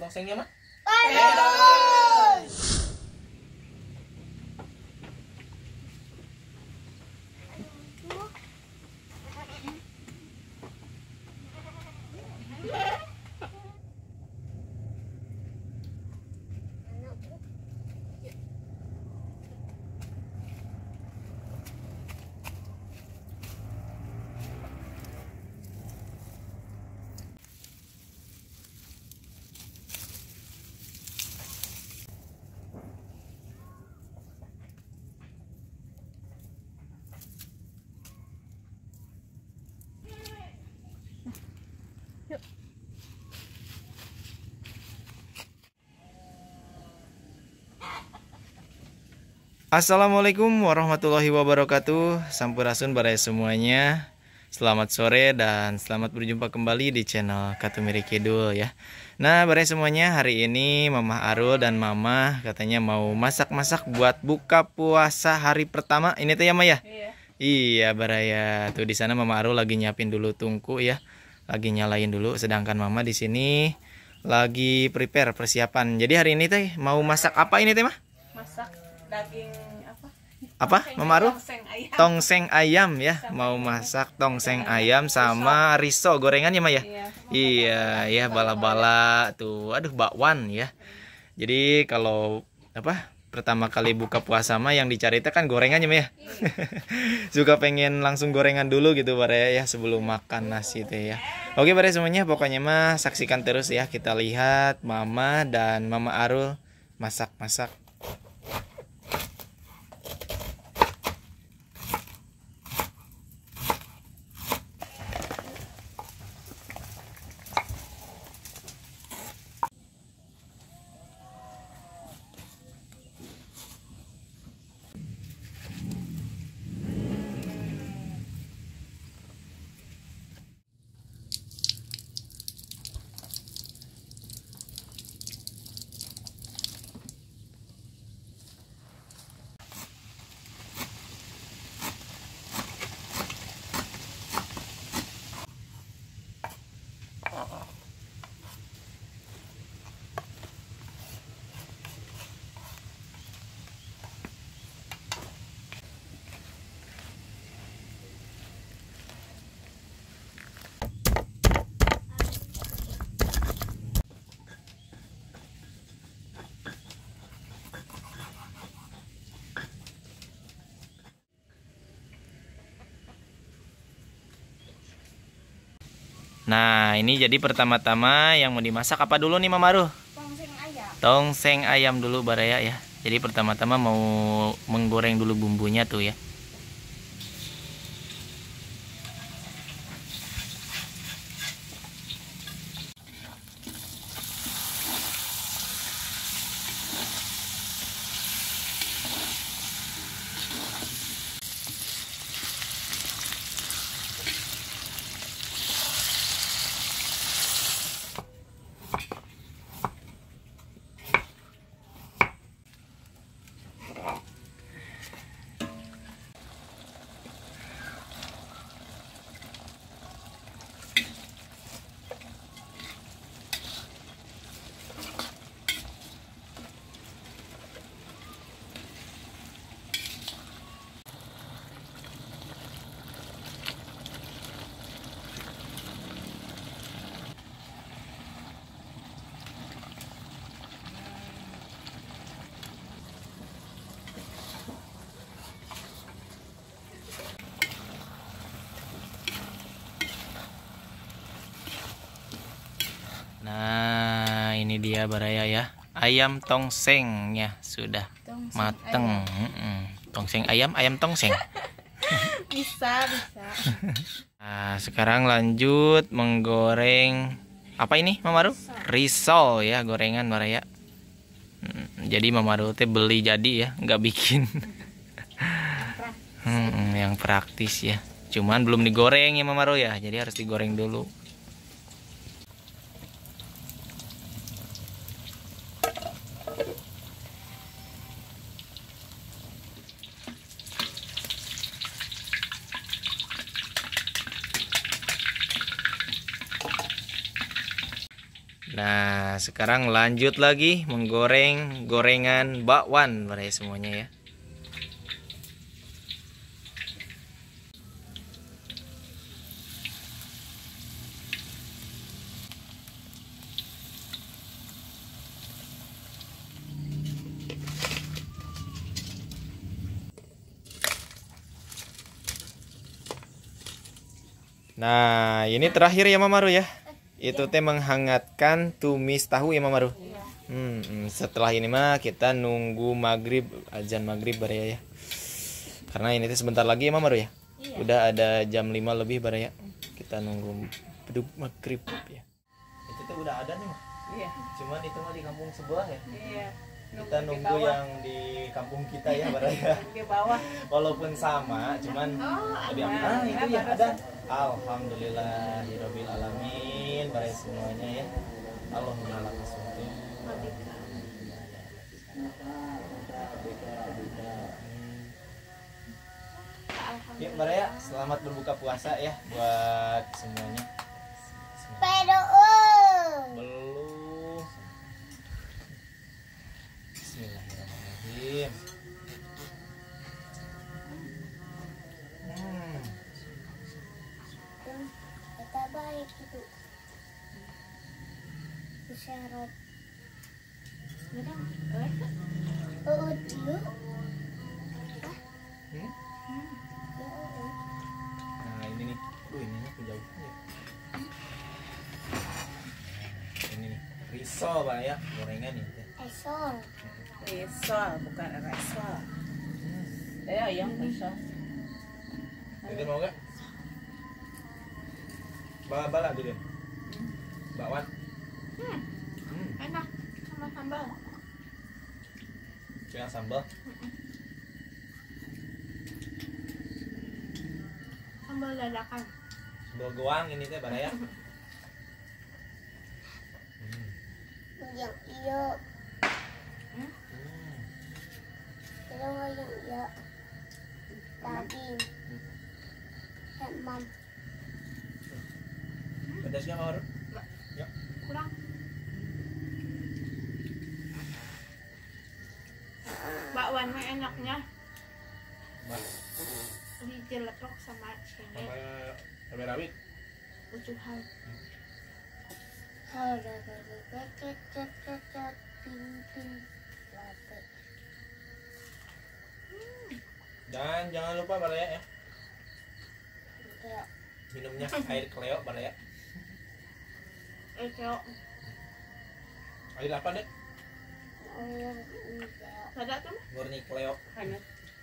tongsengnya mah? Assalamualaikum warahmatullahi wabarakatuh. Sampurasun baraya semuanya. Selamat sore dan selamat berjumpa kembali di channel Katumiri Kidul ya. Nah baraya semuanya, hari ini Mama Arul dan Mama katanya mau masak-masak buat buka puasa hari pertama. Ini tuh ya Maya? Iya baraya. Tuh di sana Mama Arul lagi nyiapin dulu tungku ya. Lagi nyalain dulu, sedangkan Mama di sini lagi prepare persiapan. Jadi hari ini teh mau masak apa ini teh mah? Masak daging apa Mama Arul? tongseng ayam. Tongseng ayam ya. Mau masak tongseng ayam sama risol gorengan ya Maya? Iya ya, bala-bala tuh. Aduh bakwan ya. Jadi kalau apa pertama kali buka puasa mah yang dicari itu kan gorengannya Maya. Suka pengen langsung gorengan dulu gitu baraya ya sebelum makan nasi teh ya. Oke baraya semuanya, pokoknya mah saksikan terus ya. Kita lihat Mama dan Mama Arul masak-masak. Nah ini jadi pertama-tama yang mau dimasak apa dulu nih Mama Arul? Tongseng ayam. Tongseng ayam dulu baraya ya. Jadi pertama-tama mau menggoreng dulu bumbunya tuh ya. Nah ini dia baraya ya, ayam tongsengnya sudah mateng. Tongseng ayam, ayam tongseng. Bisa. Nah sekarang lanjut menggoreng apa ini Mama Arul? Risol ya, gorengan baraya. Jadi Mama Arul teh beli jadi ya, nggak bikin. Yang praktis ya. Cuman belum digoreng ya Mama Arul ya, jadi harus digoreng dulu. Nah, sekarang lanjut lagi menggoreng gorengan bakwan baraya semuanya ya. Nah, ini terakhir ya Mamaru ya. Itu teh menghangatkan tumis tahu ya Mamaru. Setelah ini mah kita nunggu maghrib, azan maghrib baraya ya. Karena ini teh sebentar lagi ya Mamaru ya. Udah ada jam 5 lebih baraya. Kita nunggu beduk maghrib ya. Itu teh udah ada nih mah. Iya. Cuman itu mah di kampung sebelah ya. Iya. Kita nunggu yang di kampung kita ya baraya. Ke bawah. Walaupun sama, cuman lebih aman. Itu ya ada. Alhamdulillahirabbil alamin baraya semuanya ya. Allahumma lakal hamdu. Ya baraya, selamat berbuka puasa ya buat semuanya. Belum. Bismillahirrahmanirrahim. Kita baik itu. Syarat. Dulu. Nah ini nih, ininya kejauhan ya. Ini nih, risol baraya gorengan ya. Esol. Risol bukan resol. Ya, yang risol. Jadi mau gak? Bala dulu. Bakwan. Enak sama sambal. Dengan sambal. Sambal dadakan. Sambal goang ini teh baraya. Yang iyo. Kalau yang iyo. Daging. Emam. Pedasnya Mamaru? Ya. Kurang. Bakwan mah enaknya dijeletok sama cengek Cabai rawit. ucuhan. Jangan lupa baraya ya. Minumnya air kleo baraya. Keo. Air apa dek? Ada tuh Murni kleo. hangat.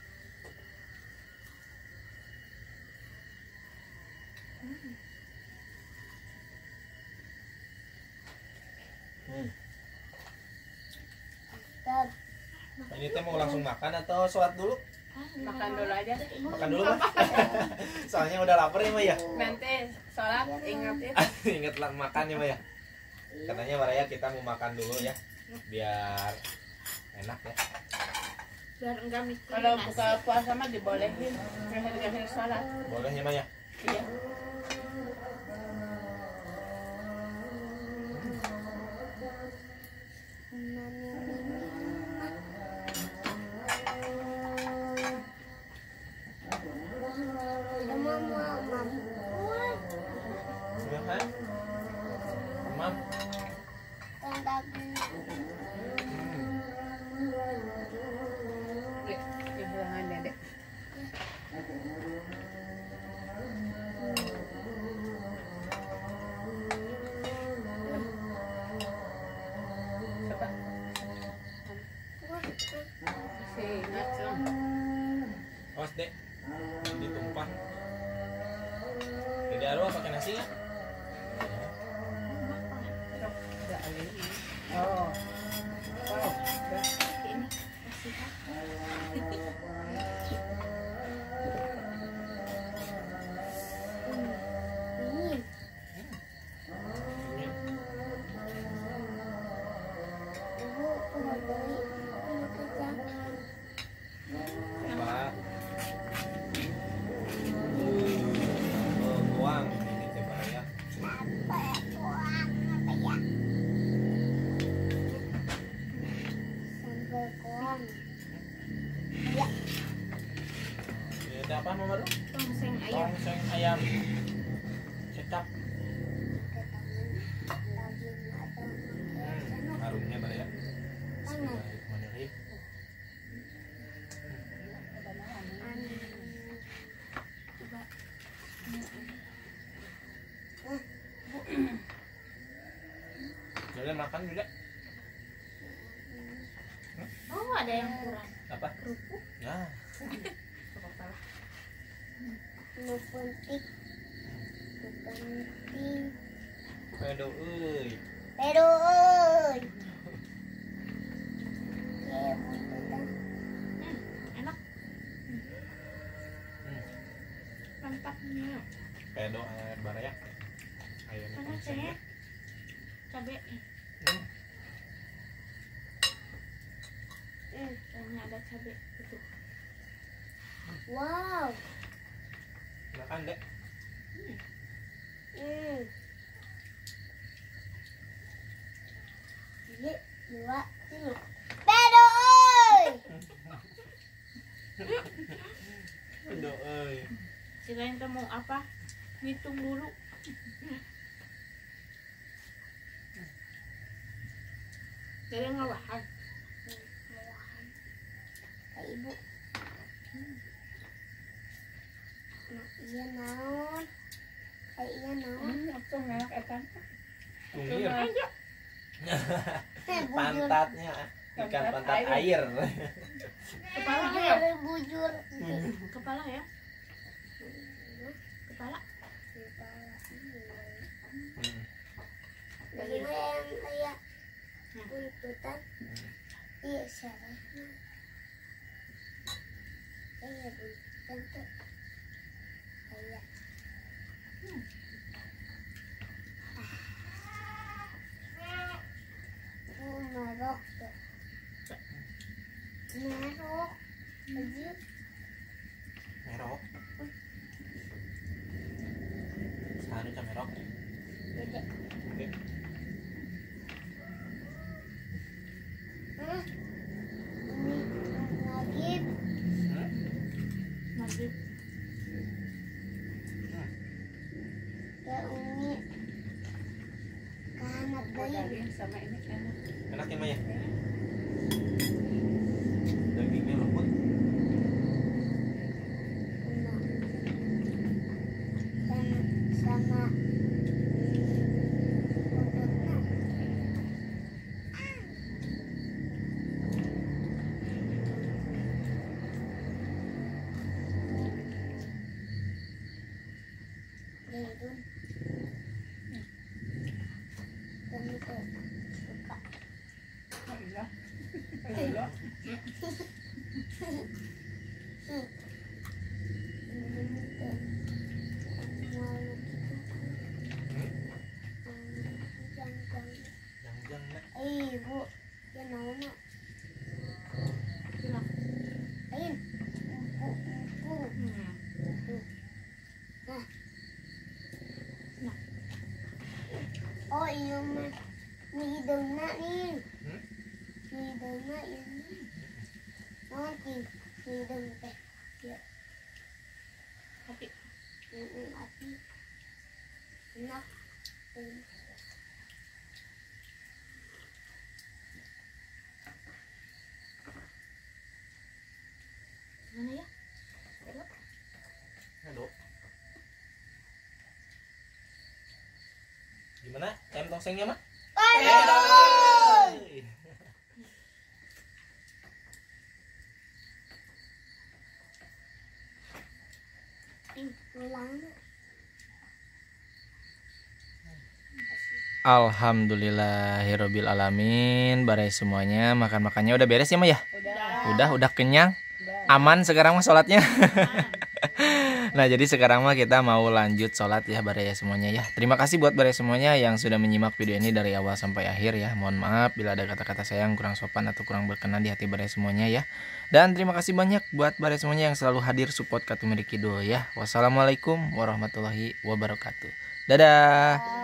Ini teh mau langsung makan atau sholat dulu? Makan dulu aja. Makan dulu Mas. Soalnya udah lapar ya Maya. Nanti sholat ingat ya. Ingat makan ya Maya. Katanya baraya kita mau makan dulu ya. Biar enak ya. Biar enggak mikir. Kalau buka puasa mah dibolehin akhir-akhir sholat. Boleh ya Maya? Iya. Silahkan. Mam. Kehilangan dedek. Coba. Ingat dong. Awas dek. Ditumpah. Jadi arwah pakai nasi ya? Oh. Apa? Uang ini teh baraya. Tongseng apa Mama Ru? Tongseng ayam. Tongseng ayam. Sedap. Harumnya Bar ya. Bismillahirrahmanirrahim. Boleh makan juga. Oh, ada yang kurang. Apa? Kerupuk. Ya. Apa-apa lah. Nu penting. Nu penting. Pedo euy. Pero euy. Ya, betul. Enak. Mantapnya. Pedo air barayak. Ayam Enak tongseng. ya. Cabe. Kayaknya ada cabe itu. Wow. Makan dek. Ini 2, 3. Pero euy. Pedo euy. Selain kamu apa? Ngitung dulu. Jadi ngawahan. Kak Ibu. Nah, iya naon. Kak iya naon. Langsung enak ekan. Tunggir. Aja. Bujur. Pantatnya ikan pantat air. Kepala ya. Bujur. Kepala ya. Kepala. Dari yang kayak buntutan. Iya, salah. Kayak buntutan tuh. Kayak. Merok tuh. Merok. Bujur. Merok. Sanu ca merok. Gede. Oke. Ini lagi. Maghrib. Ya uni. Kahanap daging. Sama ini enak. Enak ya Maya? Dagingnya lembut. Sama Jangan nak. Ibu, ya naona. Bilang. Ain. Empuk. Nah. Oh iya mah. Hidungna nih. Hidungna ini. Nanti hidung teh. Ya. Tapi Api. Enak. mana ya? Belok. Aduh. Gimana? Ayam tongsengnya mah? Aduh. Ulang. Alhamdulillahirabbil alamin. Barai semuanya, makan-makannya udah beres ya Mah ya? Udah kenyang. Aman sekarang mah sholatnya. Nah jadi sekarang mah kita mau lanjut sholat ya Barai semuanya ya. Terima kasih buat Barai semuanya yang sudah menyimak video ini dari awal sampai akhir ya. Mohon maaf bila ada kata-kata saya yang kurang sopan atau kurang berkenan di hati Barai semuanya ya. Dan terima kasih banyak buat Barai semuanya yang selalu hadir support Katumiri Kidul ya. Wassalamualaikum warahmatullahi wabarakatuh. Dadah.